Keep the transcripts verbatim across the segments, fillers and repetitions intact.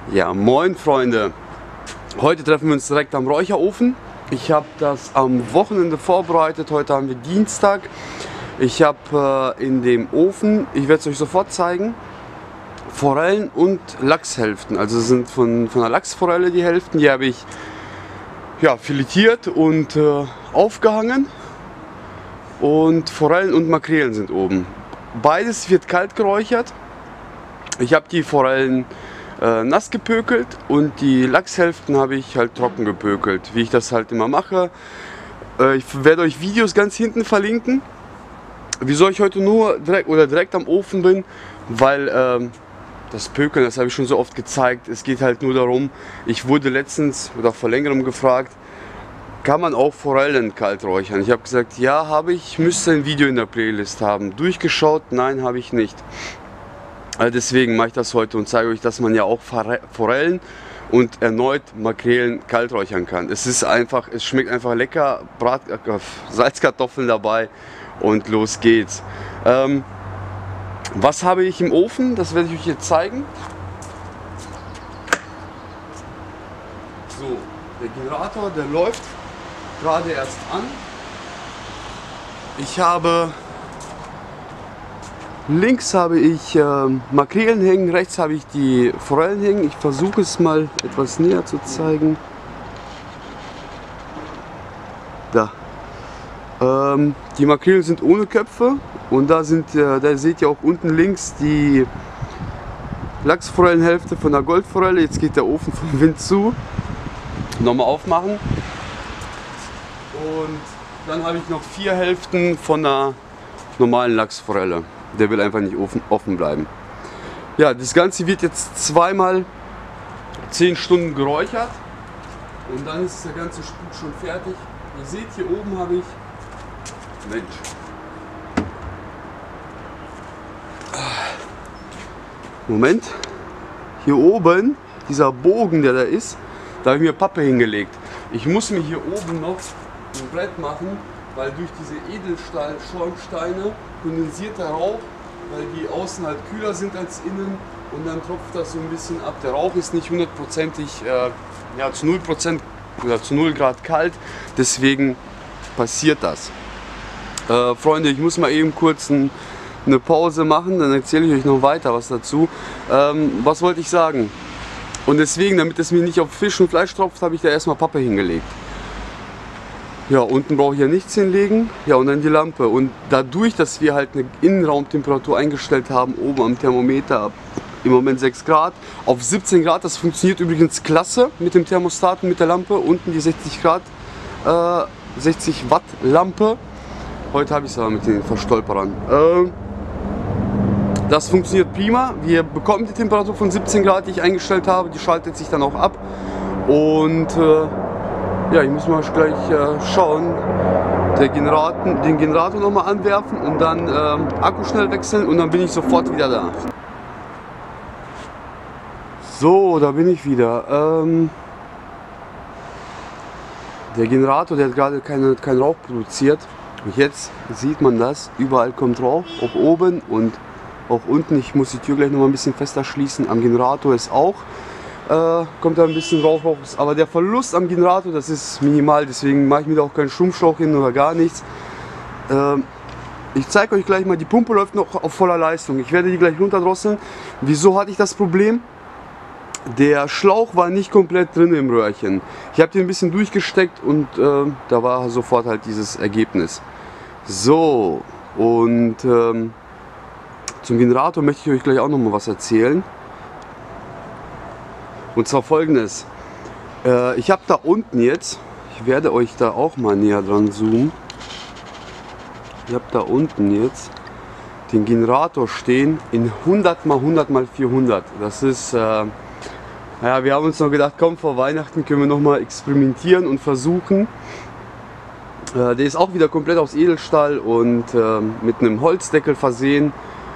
Ja, moin Freunde. Heute treffen wir uns direkt am Räucherofen. Ich habe das am Wochenende vorbereitet. Heute haben wir Dienstag. Ich habe äh, in dem Ofen, ich werde es euch sofort zeigen, Forellen und Lachshälften. Also sind von, von der Lachsforelle die Hälften, die habe ich ja, filetiert und äh, aufgehangen. Und Forellen und Makrelen sind oben. Beides wird kalt geräuchert. Ich habe die Forellen äh, nass gepökelt und die Lachshälften habe ich halt trocken gepökelt, wie ich das halt immer mache. Äh, ich werde euch Videos ganz hinten verlinken. Wieso ich heute nur direkt oder direkt am Ofen bin, weil äh, das Pökeln, das habe ich schon so oft gezeigt. Es geht halt nur darum, ich wurde letztens oder vor längerem gefragt, kann man auch Forellen kalt räuchern? Ich habe gesagt, ja, habe ich, müsste ein Video in der Playlist haben. Durchgeschaut? Nein, habe ich nicht. Also deswegen mache ich das heute und zeige euch, dass man ja auch Forellen und erneut Makrelen kalt räuchern kann. Es ist einfach, es schmeckt einfach lecker, Brat, äh, Salzkartoffeln dabei und los geht's. Ähm, was habe ich im Ofen? Das werde ich euch jetzt zeigen. So, der Generator, der läuft gerade erst an. Ich habe links habe ich äh, Makrelen hängen, rechts habe ich die Forellen hängen. Ich versuche es mal etwas näher zu zeigen. Da. Ähm, die Makrelen sind ohne Köpfe und da sind, äh, da seht ihr auch unten links die Lachsforellenhälfte von der Goldforelle. Jetzt geht der Ofen vom Wind zu. Nochmal aufmachen. Und dann habe ich noch vier Hälften von der normalen Lachsforelle. Der will einfach nicht offen, offen bleiben. Ja, das Ganze wird jetzt zweimal zehn Stunden geräuchert. Und dann ist der ganze Spuk schon fertig. Ihr seht, hier oben habe ich... Mensch. Moment. Hier oben, dieser Bogen, der da ist, da habe ich mir Pappe hingelegt. Ich muss mir hier oben noch ein Brett machen, weil durch diese Edelstahl-Schornsteine kondensiert der Rauch, weil die außen halt kühler sind als innen und dann tropft das so ein bisschen ab. Der Rauch ist nicht hundertprozentig, äh, ja, zu null Prozent oder zu null Grad kalt, deswegen passiert das. Äh, Freunde, ich muss mal eben kurz ein, eine Pause machen, dann erzähle ich euch noch weiter was dazu. Ähm, was wollte ich sagen? Und deswegen, damit es mir nicht auf Fisch und Fleisch tropft, habe ich da erstmal Pappe hingelegt. Ja, unten brauche ich ja nichts hinlegen. Ja, und dann die Lampe. Und dadurch, dass wir halt eine Innenraumtemperatur eingestellt haben, oben am Thermometer im Moment sechs Grad, auf siebzehn Grad, das funktioniert übrigens klasse mit dem Thermostat und mit der Lampe. Unten die sechzig Grad, äh, sechzig Watt Lampe. Heute habe ich es aber mit den Verstolperern. Äh, das funktioniert prima. Wir bekommen die Temperatur von siebzehn Grad, die ich eingestellt habe. Die schaltet sich dann auch ab. Und äh, ja, ich muss mal gleich äh, schauen, der Generator, den Generator nochmal anwerfen und dann ähm, Akku schnell wechseln und dann bin ich sofort wieder da. So, da bin ich wieder. Ähm, der Generator, der hat gerade keine, keinen Rauch produziert. Und jetzt sieht man das, überall kommt Rauch, auch oben und auch unten. Ich muss die Tür gleich noch mal ein bisschen fester schließen. Am Generator ist auch. Äh, kommt da ein bisschen Rauch raus, aber der Verlust am Generator, das ist minimal, deswegen mache ich mir da auch keinen Stromschlauch hin oder gar nichts. Äh, ich zeige euch gleich mal, die Pumpe läuft noch auf voller Leistung. Ich werde die gleich runterdrosseln. Wieso hatte ich das Problem? Der Schlauch war nicht komplett drin im Röhrchen. Ich habe den ein bisschen durchgesteckt und äh, da war sofort halt dieses Ergebnis. So, und ähm, zum Generator möchte ich euch gleich auch noch mal was erzählen. Und zwar folgendes, äh, ich habe da unten jetzt, ich werde euch da auch mal näher dran zoomen, ich habe da unten jetzt den Generator stehen in hundert mal hundert mal vierhundert. Das ist, äh, ja, wir haben uns noch gedacht, komm, vor Weihnachten können wir noch mal experimentieren und versuchen. Äh, der ist auch wieder komplett aus Edelstahl und äh, mit einem Holzdeckel versehen.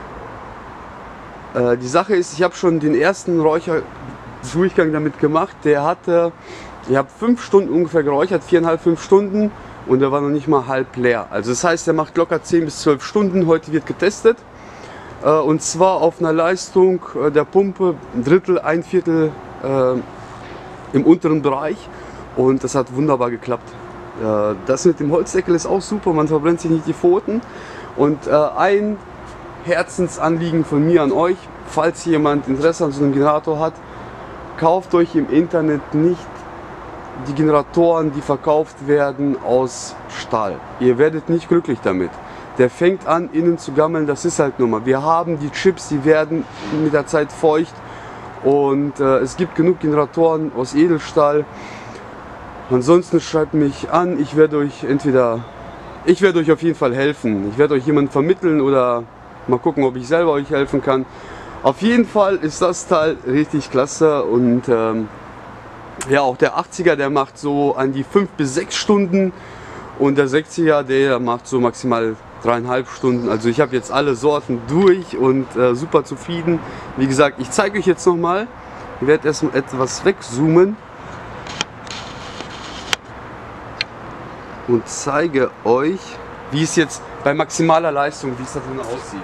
Äh, die Sache ist, ich habe schon den ersten Räucher Durchgang damit gemacht. Der hatte, ich habe fünf Stunden ungefähr geräuchert, viereinhalb, fünf Stunden und der war noch nicht mal halb leer. Also das heißt, der macht locker zehn bis zwölf Stunden. Heute wird getestet. Und zwar auf einer Leistung der Pumpe ein Drittel, ein Viertel äh, im unteren Bereich und das hat wunderbar geklappt. Äh, das mit dem Holzdeckel ist auch super, man verbrennt sich nicht die Pfoten. Und äh, ein Herzensanliegen von mir an euch, falls jemand Interesse an so einem Generator hat, kauft euch im Internet nicht die Generatoren, die verkauft werden, aus Stahl. Ihr werdet nicht glücklich damit. Der fängt an, innen zu gammeln, das ist halt nur mal. Wir haben die Chips, die werden mit der Zeit feucht und äh, es gibt genug Generatoren aus Edelstahl. Ansonsten schreibt mich an, ich werde euch entweder, ich werde euch auf jeden Fall helfen. Ich werde euch jemanden vermitteln oder mal gucken, ob ich selber euch helfen kann. Auf jeden Fall ist das Teil richtig klasse und ähm, ja, auch der achtziger, der macht so an die fünf bis sechs Stunden und der sechziger, der macht so maximal dreieinhalb Stunden. Also ich habe jetzt alle Sorten durch und äh, super zufrieden. Wie gesagt, ich zeige euch jetzt nochmal. Ich werde erst mal etwas wegzoomen und zeige euch, wie es jetzt bei maximaler Leistung, wie es da drin aussieht.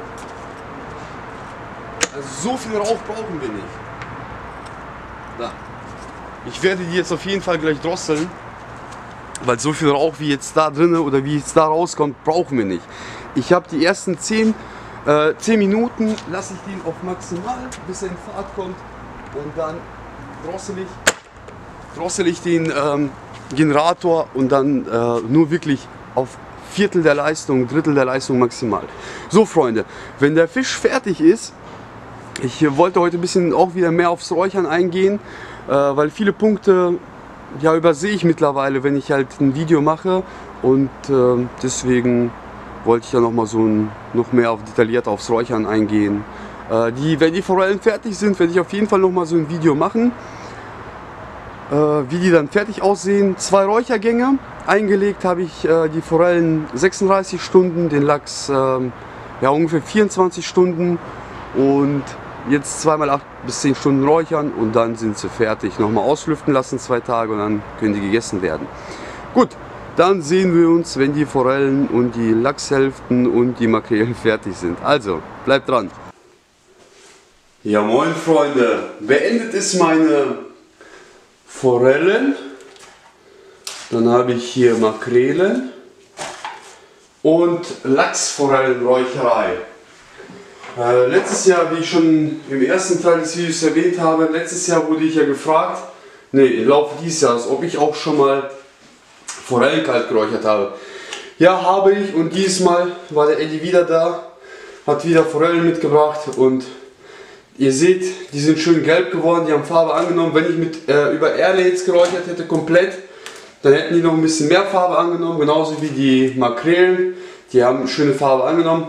Also so viel Rauch brauchen wir nicht. Da. Ich werde die jetzt auf jeden Fall gleich drosseln, weil so viel Rauch wie jetzt da drin oder wie es da rauskommt, brauchen wir nicht. Ich habe die ersten zehn Minuten, lasse ich den auf maximal, bis er in Fahrt kommt und dann drossel ich, drossel ich den ähm, Generator und dann äh, nur wirklich auf Viertel der Leistung, Drittel der Leistung maximal. So Freunde, wenn der Fisch fertig ist, ich wollte heute ein bisschen auch wieder mehr aufs Räuchern eingehen, äh, weil viele Punkte ja, übersehe ich mittlerweile, wenn ich halt ein Video mache und äh, deswegen wollte ich ja noch mal so ein, noch mehr auf detailliert aufs Räuchern eingehen. Äh, die, wenn die Forellen fertig sind, werde ich auf jeden Fall noch mal so ein Video machen, äh, wie die dann fertig aussehen. Zwei Räuchergänge, eingelegt habe ich äh, die Forellen sechsunddreißig Stunden, den Lachs äh, ja, ungefähr vierundzwanzig Stunden und jetzt zweimal acht bis zehn Stunden räuchern und dann sind sie fertig. Nochmal auslüften lassen, zwei Tage und dann können die gegessen werden. Gut, dann sehen wir uns, wenn die Forellen und die Lachshälften und die Makrelen fertig sind. Also, bleibt dran. Ja moin Freunde, beendet ist meine Forellen. Dann habe ich hier Makrelen und Lachsforellenräucherei. Äh, letztes Jahr, wie ich schon im ersten Teil des Videos erwähnt habe, letztes Jahr wurde ich ja gefragt, ne, im Laufe dieses Jahres, ob ich auch schon mal Forellen kalt geräuchert habe. Ja, habe ich und dieses Mal war der Eddie wieder da, hat wieder Forellen mitgebracht und ihr seht, die sind schön gelb geworden, die haben Farbe angenommen. Wenn ich mit äh, über Airlates geräuchert hätte komplett, dann hätten die noch ein bisschen mehr Farbe angenommen, genauso wie die Makrelen, die haben schöne Farbe angenommen.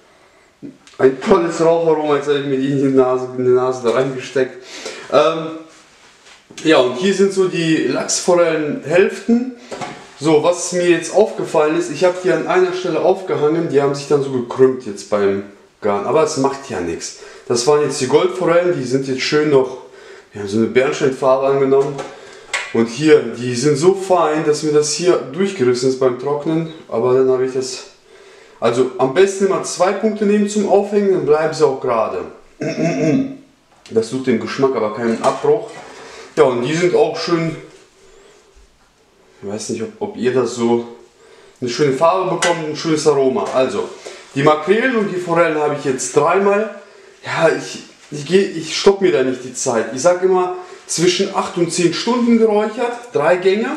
Ein tolles Raucharoma, jetzt habe ich mir die in die Nase, in die Nase da reingesteckt. Ähm, ja, und hier sind so die Lachsforellenhälften. So, was mir jetzt aufgefallen ist, ich habe die an einer Stelle aufgehangen, die haben sich dann so gekrümmt jetzt beim Garen, aber es macht ja nichts. Das waren jetzt die Goldforellen, die sind jetzt schön noch, die haben so eine Bernsteinfarbe angenommen. Und hier, die sind so fein, dass mir das hier durchgerissen ist beim Trocknen, aber dann habe ich das... Also am besten immer zwei Punkte nehmen zum Aufhängen, dann bleiben sie auch gerade. Das tut dem Geschmack aber keinen Abbruch. Ja, und die sind auch schön, ich weiß nicht, ob, ob ihr das so, eine schöne Farbe bekommt, ein schönes Aroma. Also, die Makrelen und die Forellen habe ich jetzt dreimal. Ja, ich, ich, geh, ich stopp mir da nicht die Zeit. Ich sage immer zwischen acht und zehn Stunden geräuchert, drei Gänge.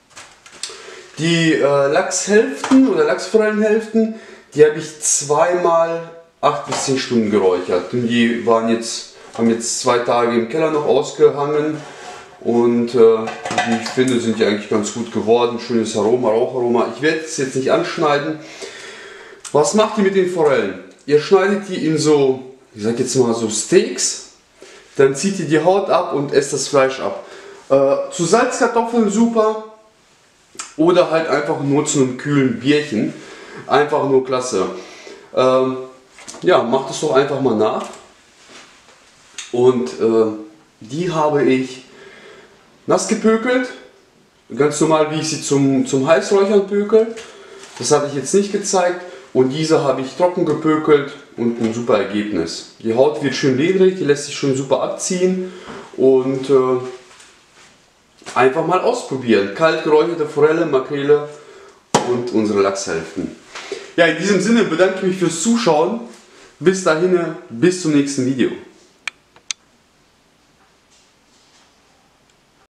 Die äh, Lachshälften oder Lachsforellenhälften, die habe ich zweimal acht bis zehn Stunden geräuchert. Und die waren jetzt, haben jetzt zwei Tage im Keller noch ausgehangen. Und äh, wie ich finde, sind die eigentlich ganz gut geworden. Schönes Aroma, Raucharoma. Ich werde es jetzt nicht anschneiden. Was macht ihr mit den Forellen? Ihr schneidet die in so, ich sag jetzt mal so Steaks. Dann zieht ihr die Haut ab und esst das Fleisch ab. Äh, zu Salzkartoffeln super. Oder halt einfach nur zu einem kühlen Bierchen. Einfach nur klasse. Ähm, ja, macht es doch einfach mal nach. Und äh, die habe ich nass gepökelt. Ganz normal, wie ich sie zum, zum Heißräuchern pökel. Das hatte ich jetzt nicht gezeigt. Und diese habe ich trocken gepökelt und ein super Ergebnis. Die Haut wird schön ledrig, die lässt sich schön super abziehen. und äh, einfach mal ausprobieren. Kalt geräucherte Forelle, Makrele und unsere Lachshälften. Ja, in diesem Sinne bedanke ich mich fürs Zuschauen. Bis dahin, bis zum nächsten Video.